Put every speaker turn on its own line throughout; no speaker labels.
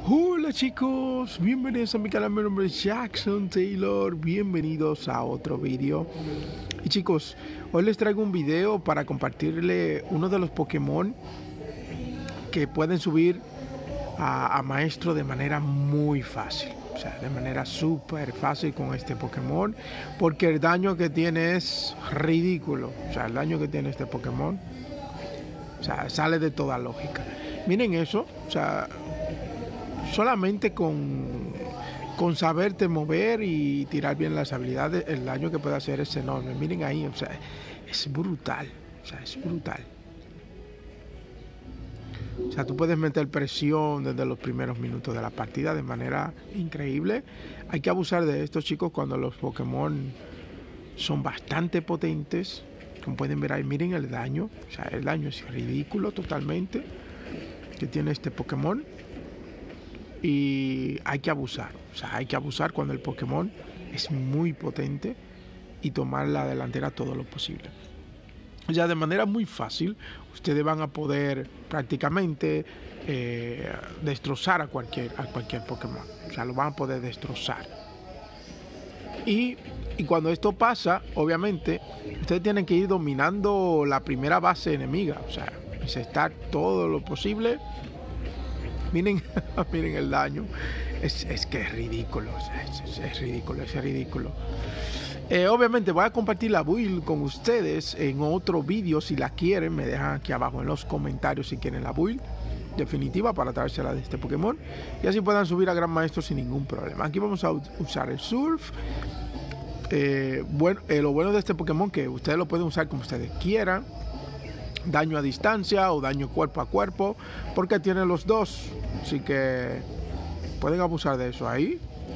Hola chicos, bienvenidos a mi canal, mi nombre es Jackson Taylor, bienvenidos a otro vídeo. Y chicos, hoy les traigo un video para compartirle uno de los Pokémon que pueden subir a maestro de manera muy fácil. O sea, de manera súper fácil con este Pokémon, porque el daño que tiene es ridículo. O sea, el daño que tiene este Pokémon, o sea, sale de toda lógica. Miren eso, o sea, solamente con saberte mover y tirar bien las habilidades, el daño que puede hacer es enorme. Miren ahí, o sea, es brutal. O sea, es brutal. O sea, tú puedes meter presión desde los primeros minutos de la partida de manera increíble. Hay que abusar de estos chicos cuando los Pokémon son bastante potentes. Como pueden ver ahí, miren el daño. O sea, el daño es ridículo totalmente que tiene este Pokémon. Y hay que abusar. O sea, hay que abusar cuando el Pokémon es muy potente y tomar la delantera todo lo posible. O sea, de manera muy fácil, ustedes van a poder prácticamente destrozar a cualquier Pokémon. O sea, lo van a poder destrozar. Y cuando esto pasa, obviamente, ustedes tienen que ir dominando la primera base enemiga. O sea, encestar todo lo posible. Miren, miren el daño. Es que es ridículo. O sea, es ridículo, es ridículo. Obviamente voy a compartir la build con ustedes en otro vídeo. Si la quieren, me dejan aquí abajo en los comentarios si quieren la build definitiva para traérsela de este Pokémon. Y así puedan subir a Gran Maestro sin ningún problema. Aquí vamos a usar el Surf. Lo bueno de este Pokémon que ustedes lo pueden usar como ustedes quieran. Daño a distancia o daño cuerpo a cuerpo. Porque tiene los dos. Así que pueden abusar de eso ahí.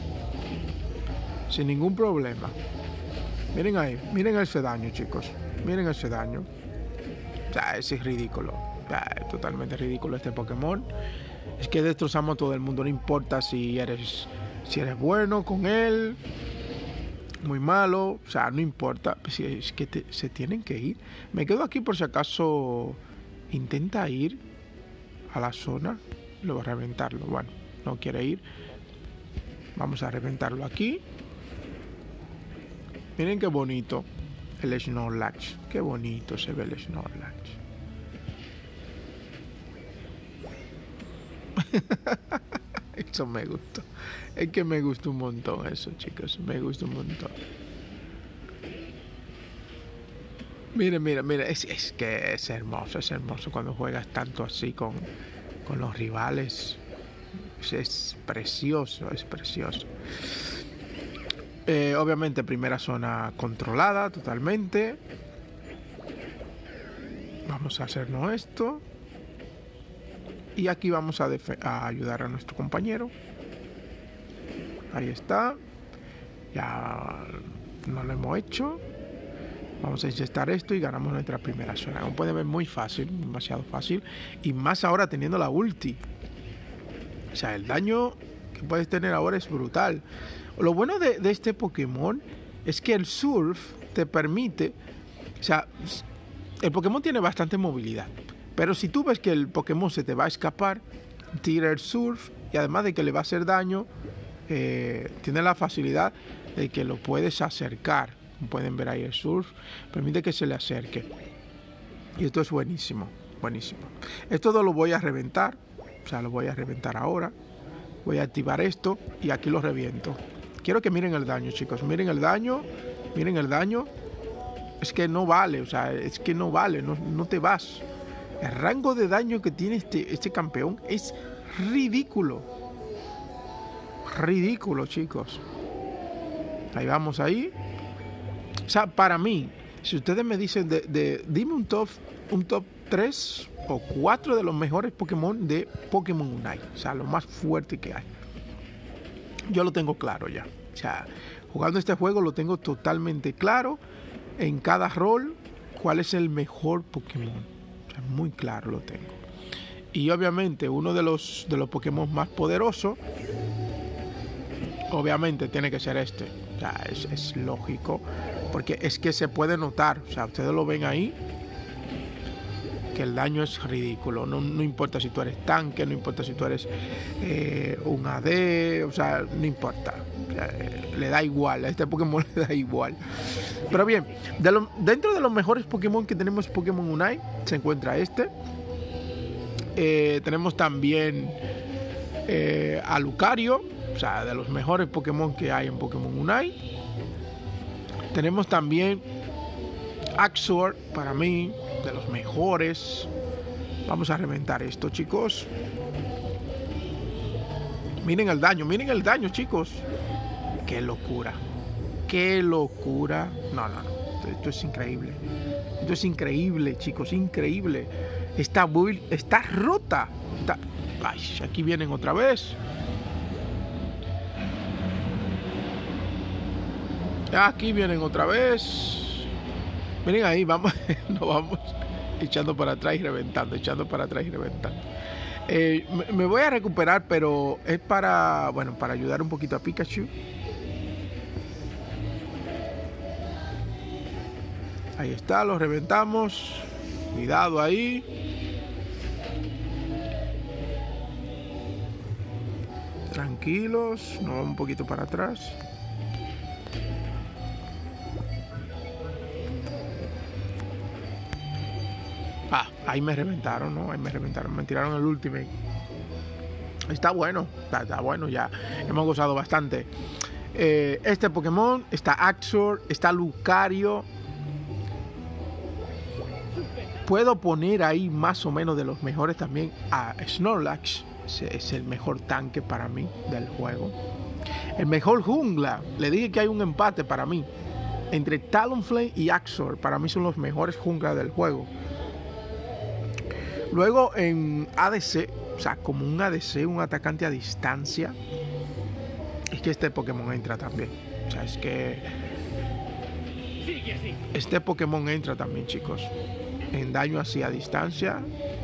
Sin ningún problema. Miren ahí, miren ese daño, chicos. Miren ese daño. O sea, es ridículo. O sea, es totalmente ridículo este Pokémon. Es que destrozamos a todo el mundo. No importa si eres bueno con él, muy malo. O sea, no importa. Es que se tienen que ir. Me quedo aquí por si acaso intenta ir a la zona. Lo voy a reventarlo. Bueno, no quiere ir. Vamos a reventarlo aquí. Miren qué bonito el Snorlax. Qué bonito se ve el Snorlax. Eso me gustó. Es que me gustó un montón eso, chicos. Me gustó un montón. Miren, miren, miren. Es que es hermoso cuando juegas tanto así con los rivales. Es precioso, es precioso. Obviamente primera zona controlada totalmente. Vamos a hacernos esto. Y aquí vamos a ayudar a nuestro compañero. Ahí está. Ya no lo hemos hecho. Vamos a inyectar esto y ganamos nuestra primera zona. Como pueden ver, muy fácil, demasiado fácil. Y más ahora teniendo la ulti. O sea, el daño que puedes tener ahora es brutal. Lo bueno de este Pokémon es que el Surf te permite... O sea, el Pokémon tiene bastante movilidad. Pero si tú ves que el Pokémon se te va a escapar, tira el Surf y además de que le va a hacer daño, tiene la facilidad de que lo puedes acercar. Como pueden ver ahí el Surf, permite que se le acerque. Y esto es buenísimo, buenísimo. Esto lo voy a reventar. O sea, lo voy a reventar ahora. Voy a activar esto y aquí lo reviento. Quiero que miren el daño, chicos. Miren el daño. Miren el daño. Es que no vale. O sea, es que no vale. No te vas. El rango de daño que tiene este campeón es ridículo. Ridículo, chicos. Ahí vamos ahí. O sea, para mí, si ustedes me dicen dime un top 3 o 4 de los mejores Pokémon de Pokémon Unite. O sea, lo más fuerte que hay. Yo lo tengo claro ya. O sea, jugando este juego lo tengo totalmente claro. En cada rol, cuál es el mejor Pokémon. O sea, muy claro lo tengo. Y obviamente uno de los Pokémon más poderosos, obviamente tiene que ser este. O sea, es lógico. Porque es que se puede notar. O sea, ustedes lo ven ahí. que el daño es ridículo. No importa si tú eres tanque, no importa si tú eres un AD, o sea, no importa. Le da igual, a este Pokémon le da igual. Pero bien, dentro de los mejores Pokémon que tenemos Pokémon Unite, se encuentra este. Tenemos también a Lucario, o sea, de los mejores Pokémon que hay en Pokémon Unite. Tenemos también Axor, para mí, de los mejores. Vamos a reventar esto, chicos. Miren el daño, chicos. Qué locura. Qué locura. No. Esto es increíble. Esto es increíble, chicos, increíble. Esta build está rota. Ay, aquí vienen otra vez. Aquí vienen otra vez. Miren ahí, vamos. Nos vamos echando para atrás y reventando. Me voy a recuperar, pero es para ayudar un poquito a Pikachu. Ahí está, lo reventamos. Cuidado ahí. Tranquilos, nos vamos un poquito para atrás. Ahí me reventaron, ¿no? Me tiraron el ultimate. Está bueno, ya. Hemos gozado bastante. Este Pokémon, está Axor, está Lucario. Puedo poner ahí más o menos de los mejores también a Snorlax. Es el mejor tanque para mí del juego. El mejor jungla. Le dije que hay un empate para mí. Entre Talonflame y Axor. Para mí son los mejores junglas del juego. Luego en ADC, o sea, como un ADC, un atacante a distancia, es que este Pokémon entra también. O sea, es que este Pokémon entra también, chicos. En daño así a distancia.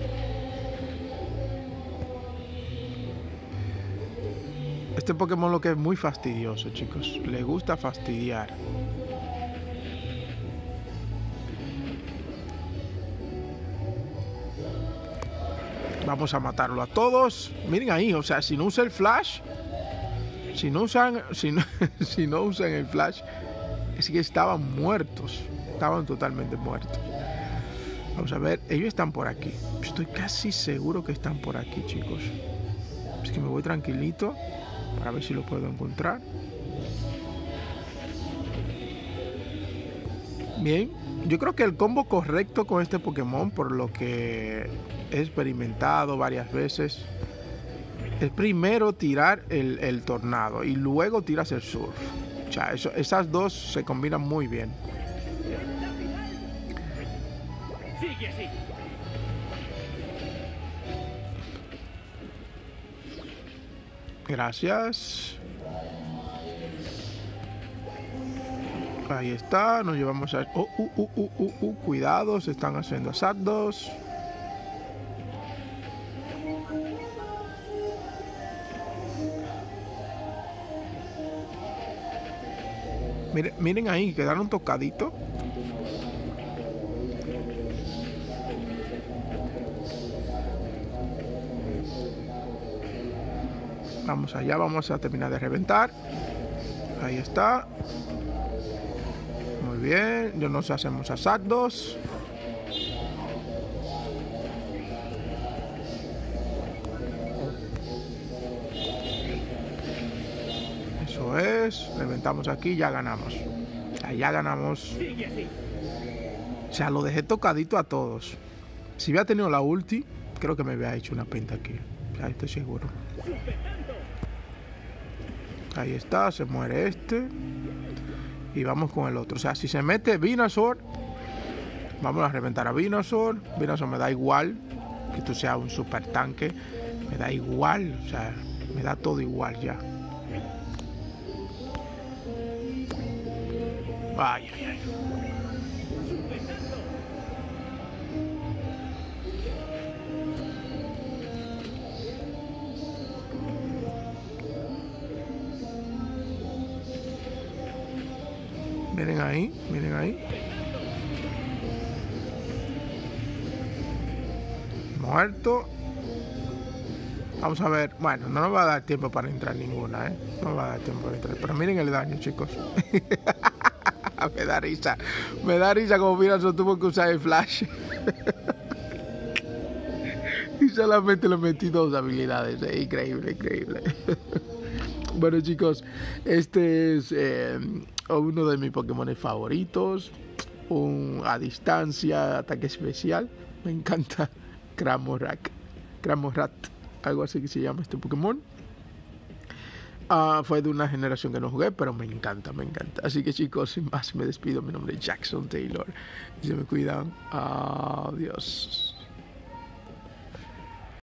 Este Pokémon lo que es muy fastidioso, chicos. Le gusta fastidiar. Vamos a matarlo a todos. Miren ahí, o sea, si no usa el flash, si no usan el flash, es que estaban muertos. Estaban totalmente muertos. Vamos a ver, ellos están por aquí. Estoy casi seguro que están por aquí, chicos. Es que me voy tranquilito para ver si lo puedo encontrar. Bien, yo creo que el combo correcto con este Pokémon, por lo que he experimentado varias veces, es primero tirar el tornado y luego tiras el surf. O sea, esas dos se combinan muy bien. Gracias. Ahí está, nos llevamos a... cuidado, se están haciendo Zapdos. Miren ahí, quedaron tocaditos. Vamos allá, vamos a terminar de reventar. Ahí está. Muy bien, ya nos hacemos a Zapdos. Eso es, reventamos aquí, ya ganamos. Ya ganamos. O sea, lo dejé tocadito a todos. Si hubiera tenido la ulti, creo que me hubiera hecho una pinta aquí. Ya estoy seguro. Ahí está, se muere este. Y vamos con el otro. O sea, si se mete Venusaur, vamos a reventar a Venusaur. Venusaur me da igual que tú seas un super tanque. Me da igual. O sea, me da todo igual ya. Ay. Miren ahí. muerto. Vamos a ver. Bueno, no nos va a dar tiempo para entrar ninguna, ¿eh? No nos va a dar tiempo para entrar. Pero miren el daño, chicos. Me da risa. Me da risa como Mirazo tuvo que usar el flash. Y solamente le metí 2 habilidades. Increíble, increíble. Bueno, chicos, este es uno de mis Pokémon favoritos. A distancia, ataque especial. Me encanta. Cramorat, algo así que se llama este Pokémon. Fue de una generación que no jugué, pero me encanta, me encanta. Así que, chicos, sin más me despido. Mi nombre es Jackson Taylor. Y se me cuidan. Adiós.